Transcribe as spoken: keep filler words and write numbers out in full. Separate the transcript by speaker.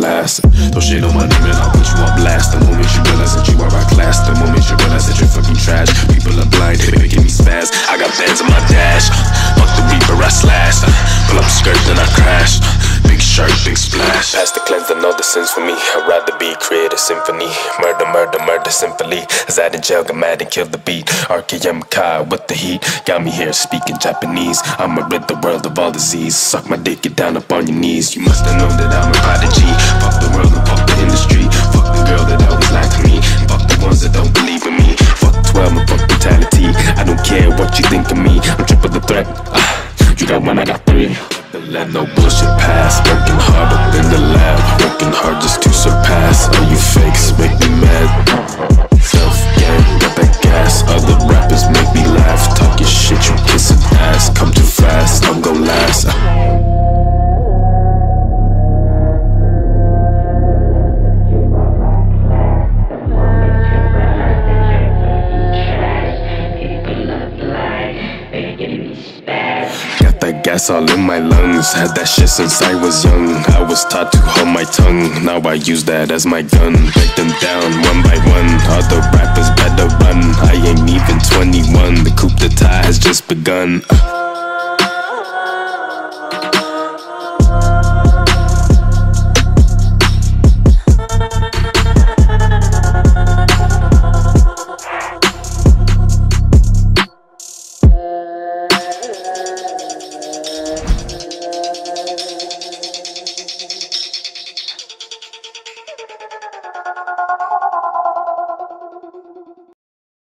Speaker 1: last. Throw shit on my name and I'll put you on blast. The moment you realize that you are outclassed, the moment you realize that you're fucking trash. People are blind, they making me spaz. I got bands on my dash. Fuck the reaper, I slash. Pull up skirt, then I crash. Big shirt, big splash. Past the cleanse, I know the sins for me. I'd rather be create a symphony. Murder, murder, murder, simply. As I in jail, got mad and killed the beat. R K M Kai with the heat. Got me here speaking Japanese. I'ma rid the world of all disease. Suck my dick, get down up on your knees. You must have known that I'm a prodigy. Fuck the world and fuck the industry. Fuck the girl that always lied to me. Fuck the ones that don't believe in me. Fuck twelve and fuck brutality. I don't care what you think of me. I'm triple the threat. uh, You got one, I got three. Let no bullshit pass. Working hard up in the lab. Working hard just to surpass. All you fakes make me mad. Self-gang, got that gas. Other rappers make me laugh. Talk your shit, you kissing ass. Come too fast, I'm gon' last. Gas all in my lungs. Had that shit since I was young. I was taught to hold my tongue. Now I use that as my gun. Break them down one by one. Other rappers better run. I ain't even twenty-one. The coup d'etat has just begun.